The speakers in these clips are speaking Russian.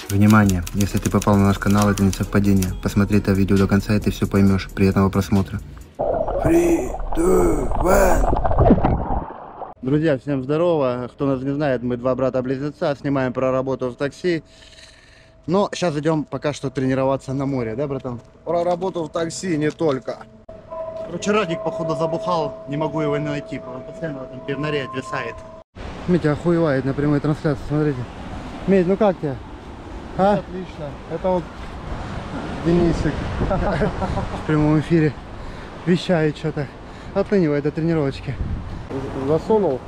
Внимание! Если ты попал на наш канал, это не совпадение. Посмотри это видео до конца, и ты все поймешь. Приятного просмотра. 3, 2, 1. Друзья, всем здорово. Кто нас не знает, мы два брата-близнеца, снимаем про работу в такси. Но сейчас идем пока что тренироваться на море, да, братан? Про работу в такси не только. Короче, Радик, походу, забухал, не могу его найти. Он постоянно в этом пивнаре отвисает. Митя охуевает на прямой трансляции, смотрите. Мить, ну как тебе? А? Отлично. Это вот Денисик. В прямом эфире вещает что-то. Отлынивает до тренировочки. Засунул?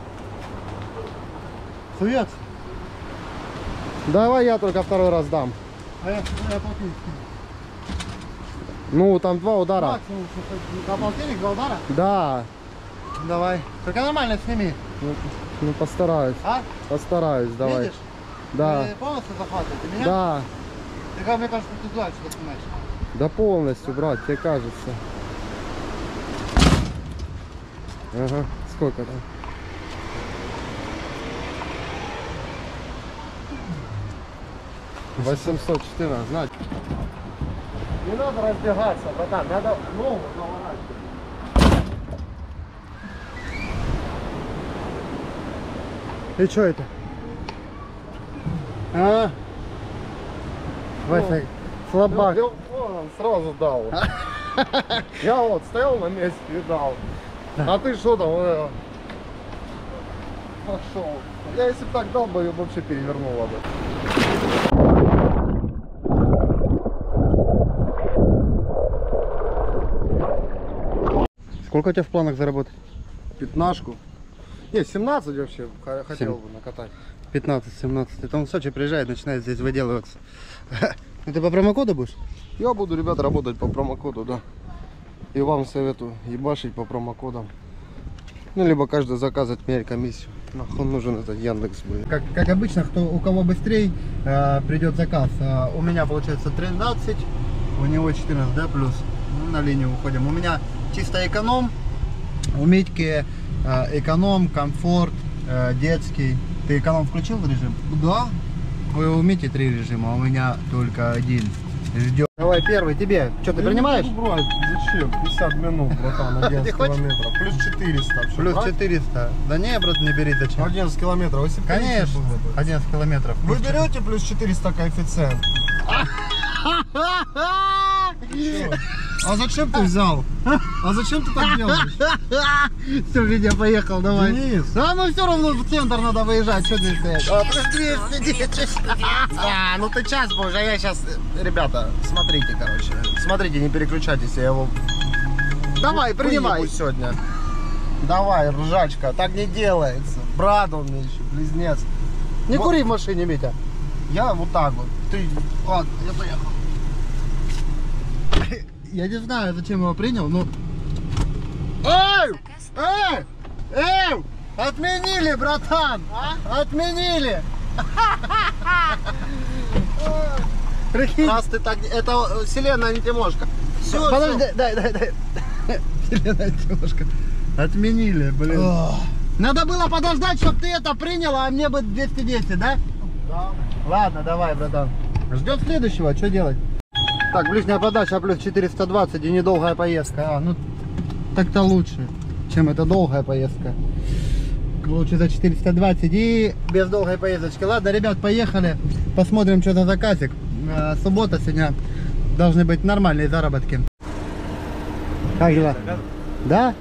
Суется? Давай я только второй раз дам. А я Ну, там 2 удара. максимум, на полтинник 2 удара? Да. Давай. Только нормально сними. Ну, постараюсь. А? Постараюсь, давай. Видишь? Да. Ты полностью захватываете меня? Да. Ты, как мне кажется, ты дальше снимаешь. Да полностью, брат, тебе кажется. Ага. Сколько там? $814, знать. Не надо разбегаться, братан, надо ногу наворачивать. И что это? А? Вася, слабак. Он сразу дал. Я вот стоял на месте и дал. А ты что там? Пошел. Я если бы так дал бы, ее вообще перевернула бы. Сколько у тебя в планах заработать? 15. Не, 17 вообще хотел бы накатать. 15-17. Это он в Сочи приезжает, начинает здесь выделываться. Это по промокоду будешь? Я буду, ребята, работать по промокоду, да. И вам советую ебашить по промокодам. Ну, либо каждый заказ отменять комиссию. Нахуй нужен этот Яндекс, блин. Как обычно, у кого быстрее придет заказ. У меня получается 13, у него 14, да, плюс. Ну, на линию уходим. У меня чисто эконом, у Митьки эконом, комфорт, детский. Ты эконом включил в режим? Да. У Мити 3 режима, а у меня только 1. Ждем. Давай первый тебе. Что, ты принимаешь? Брать, зачем? 50 минут, братан, 11 километров. Плюс 400. Плюс брать? 400. Да не, брат, не бери, зачем? 11 километров. Если Конечно, 11 километров. Вы берете плюс 400 коэффициент? А зачем ты взял? А зачем ты так делаешь? Все, Витя, поехал, давай. Денис. Да, ну все равно в центр надо выезжать, что здесь стоять? Плюс 210. Ну ты час позже, а я сейчас... Ребята, смотрите, короче. Смотрите, не переключайтесь, я его... Давай, принимай. выебу сегодня. Давай, ржачка, так не делается. Брат он мне еще, близнец. Не Вот. кури в машине, Митя. Я вот так вот. Ты... Ладно, я поехал. Я не знаю, зачем его принял, но... Эй! Эй! Эй! Отменили, братан! Отменили! Прикинь. Раз ты так... Это вселенная не Тимошка. Все, Подожди, дай. Вселенная Тимошка. Отменили, блин. Надо было подождать, чтобы ты это приняла, а мне бы 210, да? Да. Ладно, давай, братан. Ждем следующего, что делать? Так, ближняя подача плюс 420 и недолгая поездка. Ну, так-то лучше, чем это долгая поездка. Лучше за 420 и без долгой поездочки. Ладно, ребят, поехали. Посмотрим, что за заказик. Суббота сегодня. Должны быть нормальные заработки. Как дела? Да?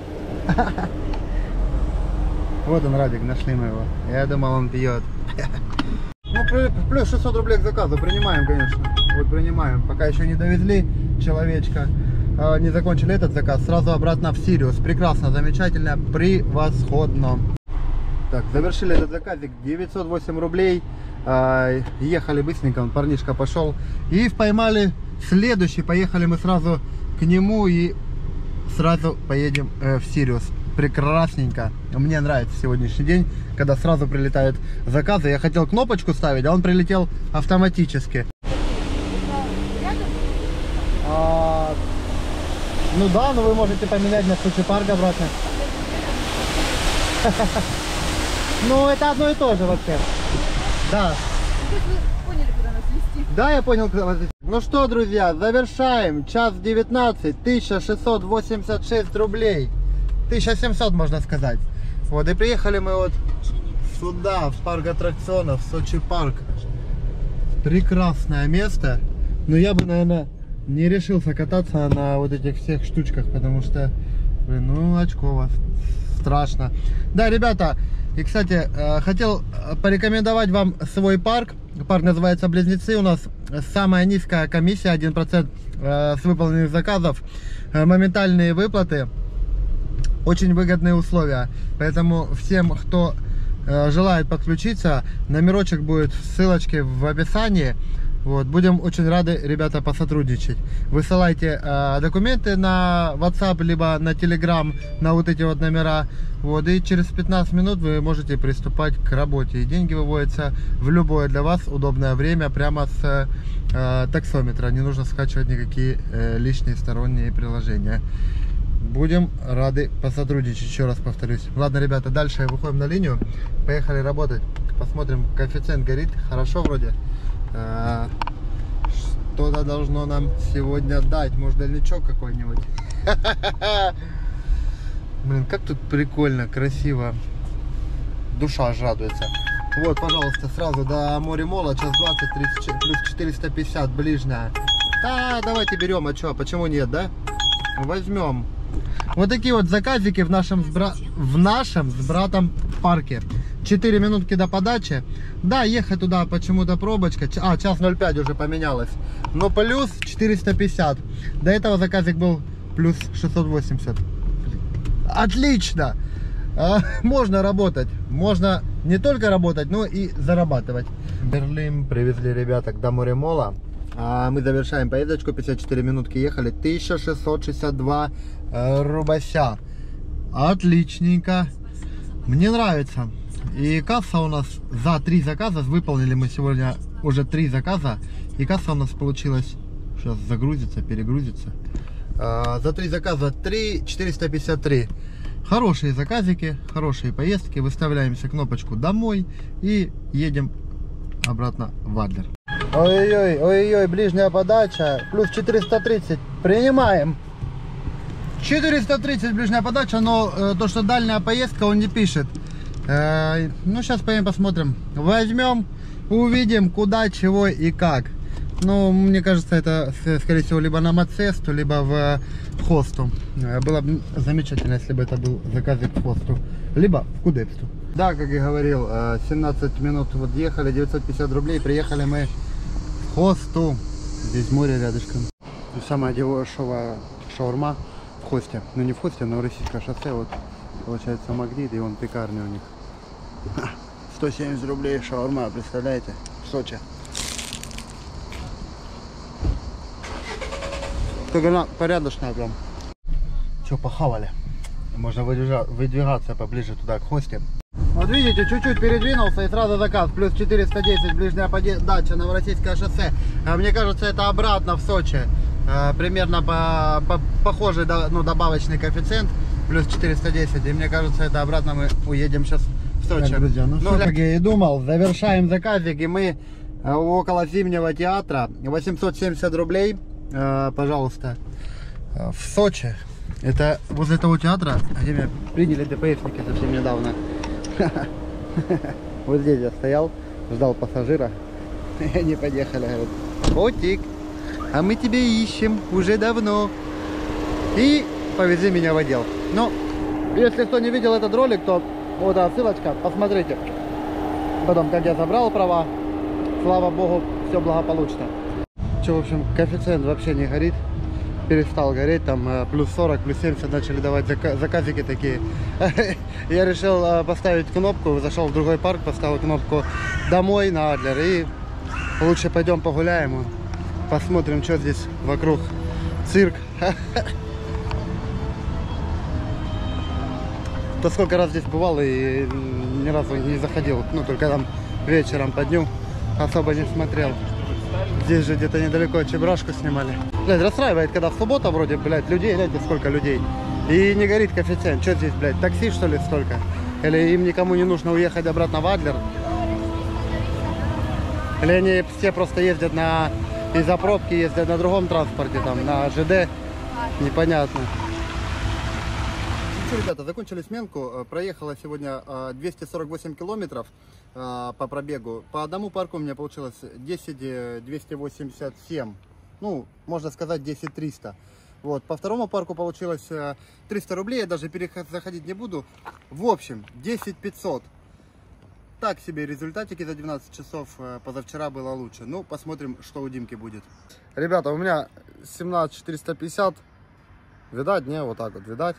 Вот он, Радик, нашли мы его. Я думал, он пьет. Ну, плюс 600 рублей к заказу. Принимаем, конечно. Вот принимаем. Пока еще не довезли человечка. Не закончили этот заказ. Сразу обратно в Сириус. Прекрасно, замечательно, превосходно. Так, завершили этот заказик. 908 рублей. Ехали быстренько, он, парнишка пошел. И поймали следующий. Поехали мы сразу к нему и сразу поедем в Сириус. Прекрасненько. Мне нравится сегодняшний день, когда сразу прилетают заказы. Я хотел кнопочку ставить, а он прилетел автоматически. Ну да, но вы можете поменять на случай парка обратно. Ну это одно и то же вообще. Да. Вы поняли, куда свести. Да, я понял, куда вас вести. Ну что, друзья, завершаем. Час 19, 1686 рублей. 1700, можно сказать. Вот, и приехали мы вот сюда, в парк аттракционов, Сочи парк. Прекрасное место. Но я бы, наверное, не решился кататься на вот этих всех штучках, потому что, блин, ну, очково, страшно. Да, ребята, и, кстати, хотел порекомендовать вам свой парк. Парк называется Близнецы. У нас самая низкая комиссия, 1% с выполненных заказов. Моментальные выплаты. Очень выгодные условия. Поэтому всем, кто желает подключиться, номерочек будет в ссылочке в описании. Вот, будем очень рады, ребята, посотрудничать. Высылайте документы на WhatsApp, либо на Telegram, на вот эти вот номера. Вот, и через 15 минут вы можете приступать к работе. И деньги выводятся в любое для вас удобное время, прямо с таксометра. Не нужно скачивать никакие лишние сторонние приложения. Будем рады посотрудничать, еще раз повторюсь. Ладно, ребята, дальше выходим на линию. Поехали работать. Посмотрим, коэффициент горит. Хорошо вроде. Что-то должно нам сегодня дать. Может, дальничок какой-нибудь. Блин, как тут прикольно, красиво. Душа радуется. Вот, пожалуйста, сразу до Моремола. Час 20, 30, плюс 450 ближняя. Да, давайте берем. А что, почему нет, да? Возьмем. Вот такие вот заказики в нашем с братом парке. 4 минутки до подачи. Да, ехать туда почему-то пробочка. Час 05 уже поменялось. Но плюс 450. До этого заказик был плюс 680. Отлично! Можно работать. Можно не только работать, но и зарабатывать. Берлин привезли ребяток до Моремола. Мы завершаем поездочку. 54 минутки ехали. 1662 рубася. Отличненько. Мне нравится. И касса у нас за 3 заказа. Выполнили мы сегодня уже 3 заказа. И касса у нас получилась. Сейчас загрузится, перегрузится. За 3 заказа 453. Хорошие заказики, хорошие поездки. Выставляемся кнопочку домой и едем обратно в Адлер. Ой-ой-ой, ой-ой, ближняя подача. Плюс 430. Принимаем. 430 ближняя подача, но то, что дальняя поездка, он не пишет. Ну, сейчас поедем посмотрим. Возьмем, увидим, куда, чего и как. Ну, мне кажется, это, скорее всего, либо на Мацесту, либо в Хосту. Было бы замечательно, если бы это был заказик в Хосту, либо в Кудепсту. Да, как я говорил, 17 минут вот ехали, 950 рублей. Приехали мы в Хосту. Здесь море рядышком. И самая дешевая шаурма в Хосте. Ну, не в Хосте, но в Российское шоссе. Вот, получается, Магнит, и он пекарня у них. 170 рублей шаурма, представляете, в Сочи. Только порядочная прям. Что, похавали? Можно выдвигаться поближе туда, к Хосте. Вот видите, чуть-чуть передвинулся и сразу заказ. Плюс 410 ближняя подача на Новороссийское шоссе. Мне кажется, это обратно в Сочи. Примерно похожий, ну, добавочный коэффициент. Плюс 410. И мне кажется, это обратно мы уедем сейчас в Сочи. Так, друзья, ну что, как я и думал, завершаем заказик. И мы около Зимнего театра. 870 рублей. Пожалуйста, в Сочи. Это возле того театра, где меня приняли ДПСники совсем недавно. Вот здесь я стоял, ждал пассажира. И они подъехали, говорят: котик, а мы тебя ищем уже давно. И повезли меня в отдел. Но если кто не видел этот ролик, то вот ссылочка, посмотрите. Потом, как я забрал права, слава богу, все благополучно. В общем, коэффициент вообще не горит, перестал гореть, там плюс 40, плюс 70 начали давать заказики такие. Я решил поставить кнопку, зашел в другой парк, поставил кнопку домой на Адлер, и лучше пойдем погуляем, посмотрим, что здесь вокруг. Цирк. То сколько раз здесь бывал и ни разу не заходил, ну только там вечером по дню особо не смотрел. Здесь же где-то недалеко Чебурашку снимали. Блядь, расстраивает, когда в субботу вроде, блядь, людей, гляньте, сколько людей. И не горит коэффициент. Что здесь, блядь, такси, что ли, столько? Или им никому не нужно уехать обратно в Адлер? Или они все просто ездят из-за пробки, ездят на другом транспорте, там, на ЖД? Непонятно. Ну что, ребята, закончили сменку. Проехала сегодня 248 километров по пробегу. По одному парку у меня получилось 10 287. Ну, можно сказать 10 300. Вот, по второму парку получилось 300 рублей. Я даже заходить не буду. В общем, 10 500. Так себе результатики за 12 часов. Позавчера было лучше. Ну, посмотрим, что у Димки будет. Ребята, у меня 17 450. Видать, не? Вот так вот, видать.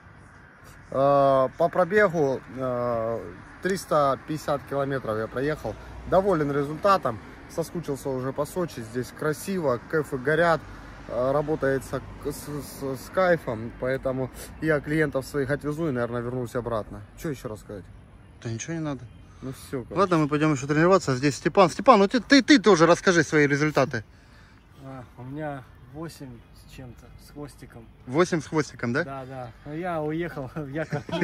По пробегу 350 километров я проехал. Доволен результатом. Соскучился уже по Сочи. Здесь красиво, кайфы горят. Работается с кайфом. Поэтому я клиентов своих отвезу и, наверное, вернусь обратно. Что еще рассказать? Да ничего не надо. Ну все. Ладно, мы пойдем еще тренироваться. Здесь Степан. Степан, ну ты тоже расскажи свои результаты. У меня 8 с чем-то, с хвостиком. 8 с хвостиком, да? Да, да. Но я уехал в Яковлев.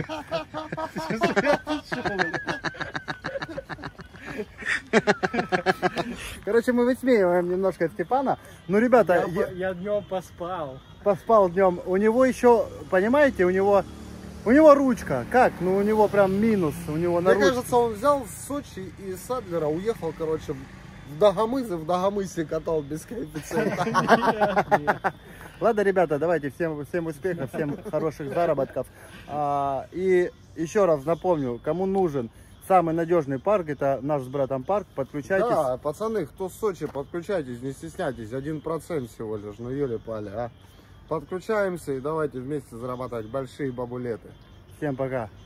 Короче, мы высмеиваем немножко Степана. Ну, ребята, Я днем поспал. поспал днем. У него еще, понимаете, у него ручка. Как? Ну, у него прям минус. У него на Мне ручке. кажется, он взял с Сочи и из Адлера уехал, короче, в Дагомыс, и в Дагомысе катал без коэффициента. Ладно, ребята, давайте всем успехов, всем хороших заработков. И еще раз напомню, кому нужен самый надежный парк, это наш с братом парк. Подключайтесь. Да, пацаны, кто с Сочи, подключайтесь, не стесняйтесь, 1% всего лишь, ну еле-пали, а. Подключаемся и давайте вместе зарабатывать большие бабулеты. Всем пока.